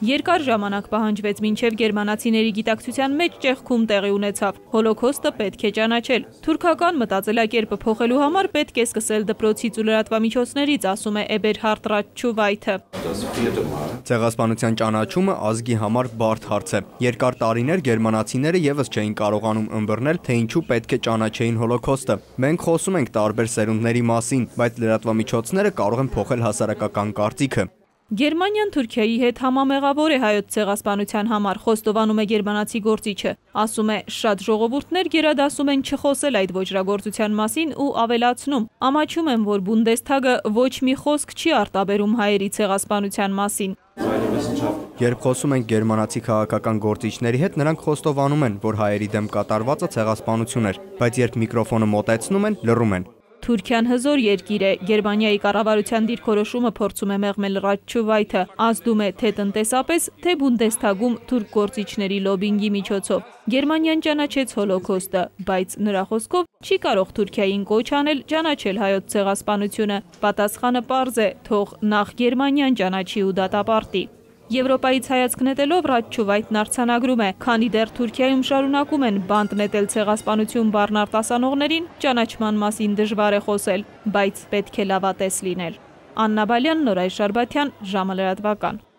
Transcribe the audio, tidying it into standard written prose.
Երկար ժամանակ պահանջվեց մինչև գերմանացիների գիտակցության մեջ ճեղքում տեղի ունեցավ։ Հոլոքոստը պետք է ճանաչել։ Թուրքական մտածելակերպը փոխելու համար պետք է սկսել դպրոցից ու լրատվամիջոցներից, ասում է Էբերհարդ Ռաչչուվայթը։ Ցեղասպանության ճանաչումը ազգի համար բարդ հարց է։ Երկար տարիներ գերմանացիները եւս չէին կարողանում ըմբռնել, թե ինչու պետք է ճանաչեին հոլոքոստը։ Մենք խոսում ենք տարբեր սերունդների մասին, բայց լրատվամիջոցները կարող են փոխել հասարակական կարծիքը։ Գերմանիան Թուրքիայի հետ համամեղավոր է հայոց ցեղասպանության համար, խոստովանում է գերմանացի գործիչը։ Ասում է, շատ ժողովուրդներ գերադասում են չխոսել այդ ոճրագործության մասին ու ավելացնում. ամաչում եմ, որ Բունդեսթագը ոչ մի խոսք չի արտաբերում հայերի ցեղասպանության մասին։ Երբ խոսում ենք գերմանացի քաղաքական գործիչների հետ, նրանք խոստովանում են, որ հայերի դեմ կատարվածը ցեղասպանություն էր, բայց երբ միկրոֆոնը մոտեցնում են, լռում են։ Թուրքիան հզոր երկիր է, Գերմանիայի կառավարության դիրքորոշումը փորձում է մեղմել Ռաչչուվայթը, ազդում է թե տնտեսապես, թե Բունդեսթագում թուրք գործիչների լոբինգի միջոցով։ Գերմանիան ճանաչեց հոլոքոստը, բայց նրա խոսքով չի կարող Թուրքիային կոչ անել ճանաչել հայոց ցեղասպանությունը։ Պատասխանը պարզ է, թող նախ Գերմանիան ճանաչի ու դատապարտի։ Եվրոպայից հայացք նետելով Ռաչչուվայթն արձանագրում է, քանի դեռ Թուրքիայում շարունակում են բանտ նետել ցեղասպանություն բառն արտասանողներին, ճանաչման մասին դժվար է խոսել, բայց պետք է լավատես լինել։ Աննա Բալյան, Նորայր Շարբաթյան, ժամը լրատվական։